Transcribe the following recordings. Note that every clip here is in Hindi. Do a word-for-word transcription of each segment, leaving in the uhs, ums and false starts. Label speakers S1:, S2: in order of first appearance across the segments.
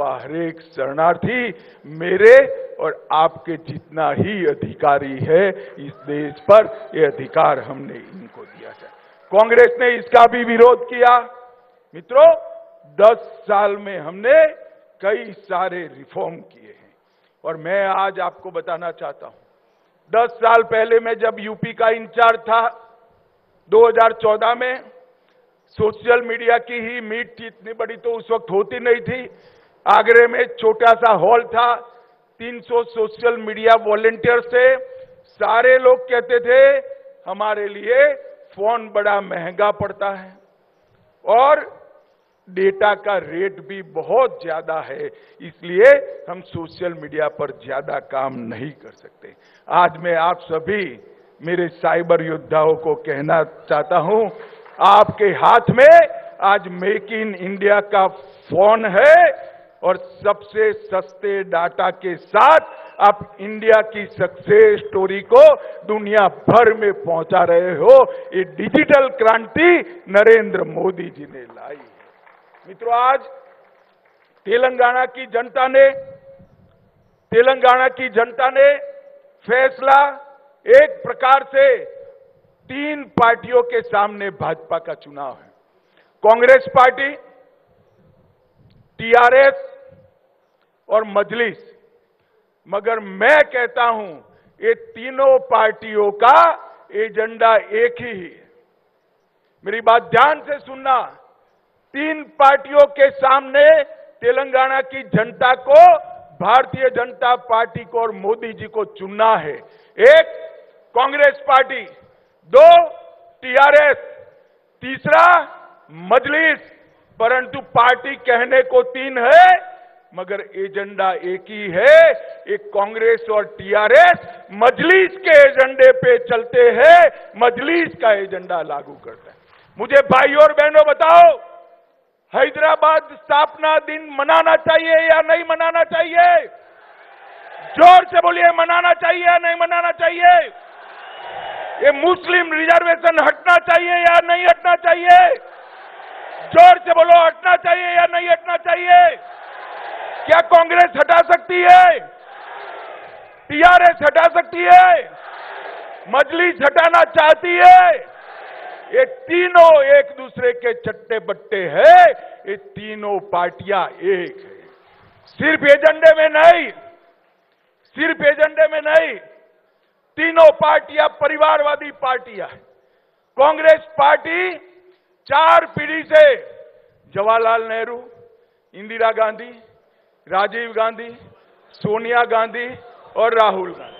S1: वह हरेक शरणार्थी मेरे और आपके जितना ही अधिकारी है इस देश पर, ये अधिकार हमने इनको दिया है। कांग्रेस ने इसका भी विरोध किया। मित्रों, दस साल में हमने कई सारे रिफॉर्म किए हैं और मैं आज आपको बताना चाहता हूं, दस साल पहले मैं जब यूपी का इंचार्ज था, दो हज़ार चौदह में, सोशल मीडिया की ही मीट थी, इतनी बड़ी तो उस वक्त होती नहीं थी। आगरे में छोटा सा हॉल था, तीन सौ सोशल मीडिया वॉलेंटियर्स थे। सारे लोग कहते थे हमारे लिए फोन बड़ा महंगा पड़ता है और डेटा का रेट भी बहुत ज्यादा है, इसलिए हम सोशल मीडिया पर ज्यादा काम नहीं कर सकते। आज मैं आप सभी मेरे साइबर योद्धाओं को कहना चाहता हूं, आपके हाथ में आज मेक इन इंडिया का फोन है और सबसे सस्ते डाटा के साथ आप इंडिया की सक्सेस स्टोरी को दुनिया भर में पहुंचा रहे हो। ये डिजिटल क्रांति नरेंद्र मोदी जी ने लाई है। मित्रों, आज तेलंगाना की जनता ने तेलंगाना की जनता ने फैसला एक प्रकार से तीन पार्टियों के सामने भाजपा का चुनाव है, कांग्रेस पार्टी, टीआरएस और मजलिस। मगर मैं कहता हूं ये तीनों पार्टियों का एजेंडा एक ही है। मेरी बात ध्यान से सुनना, तीन पार्टियों के सामने तेलंगाना की जनता को भारतीय जनता पार्टी को और मोदी जी को चुनना है। एक कांग्रेस पार्टी, दो टीआरएस, तीसरा मजलिस। परंतु पार्टी कहने को तीन है मगर एजेंडा एक ही है। एक कांग्रेस और टीआरएस मजलिस के एजेंडे पे चलते हैं, मजलिस का एजेंडा लागू करता है। मुझे भाई और बहनों बताओ, हैदराबाद स्थापना दिन मनाना चाहिए या नहीं मनाना चाहिए? जोर से बोलिए, मनाना चाहिए या नहीं मनाना चाहिए? ये मुस्लिम रिजर्वेशन हटना चाहिए या नहीं हटना चाहिए? जोर से बोलो, हटना चाहिए या नहीं हटना चाहिए? क्या कांग्रेस हटा सकती है? टीआरएस हटा सकती है? मजलिस हटाना चाहती है? ये तीनों एक दूसरे के चट्टे बट्टे हैं। ये तीनों पार्टियां एक है। सिर्फ एजेंडे में नहीं, सिर्फ एजेंडे में नहीं, तीनों पार्टियां परिवारवादी पार्टियां हैं। कांग्रेस पार्टी चार पीढ़ी से जवाहरलाल नेहरू, इंदिरा गांधी, राजीव गांधी, सोनिया गांधी और राहुल गांधी,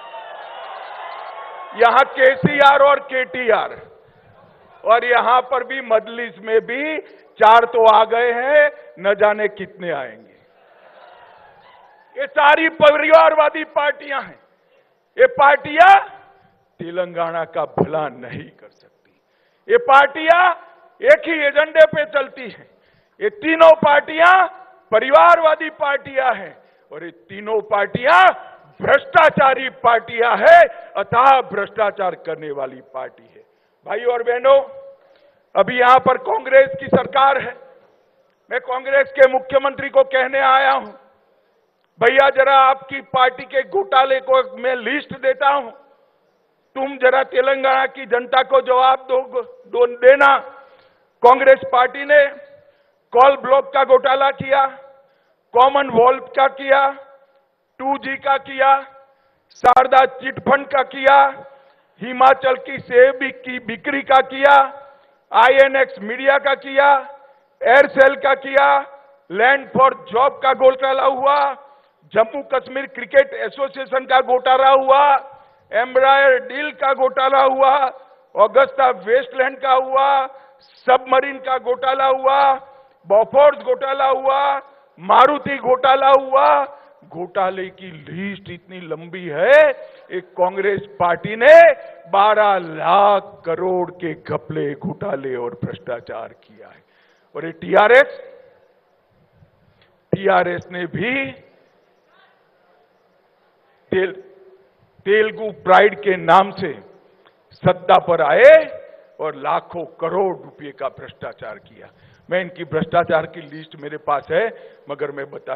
S1: यहां केसीआर और केटीआर, और यहां पर भी मजलिस में भी चार तो आ गए हैं, न जाने कितने आएंगे। ये सारी परिवारवादी पार्टियां हैं। ये पार्टियां तेलंगाना का भला नहीं कर सकती। ये पार्टियां एक ही एजेंडे पे चलती हैं। ये तीनों पार्टियां परिवारवादी पार्टियां हैं और ये तीनों पार्टियां भ्रष्टाचारी पार्टियां हैं, अथाह भ्रष्टाचार करने वाली पार्टी है। भाई और बहनों, अभी यहां पर कांग्रेस की सरकार है। मैं कांग्रेस के मुख्यमंत्री को कहने आया हूं, भैया जरा आपकी पार्टी के घोटाले को मैं लिस्ट देता हूं, तुम जरा तेलंगाना की जनता को जवाब दो, दो देना। कांग्रेस पार्टी ने कॉल ब्लॉक का घोटाला किया, कॉमनवेल्थ का किया, टू जी का किया, शारदा चिटफंड का किया, हिमाचल की सेब की बिक्री का किया, आईएनएक्स मीडिया का किया, एयरसेल का किया, लैंड फॉर जॉब का घोटाला हुआ, जम्मू कश्मीर क्रिकेट एसोसिएशन का घोटाला हुआ, एम्ब्रायर डील का घोटाला हुआ, ऑगस्टा वेस्टलैंड का हुआ, सबमरीन का घोटाला हुआ, बॉफोर्स घोटाला हुआ, मारुति घोटाला हुआ। घोटाले की लिस्ट इतनी लंबी है, एक कांग्रेस पार्टी ने बारह लाख करोड़ के घपले, घोटाले और भ्रष्टाचार किया है। और ये टीआरएस टीआरएस ने भी तेल, तेलुगु प्राइड के नाम से सत्ता पर आए और लाखों करोड़ रुपए का भ्रष्टाचार किया। मैं इनकी भ्रष्टाचार की लिस्ट मेरे पास है, मगर मैं बता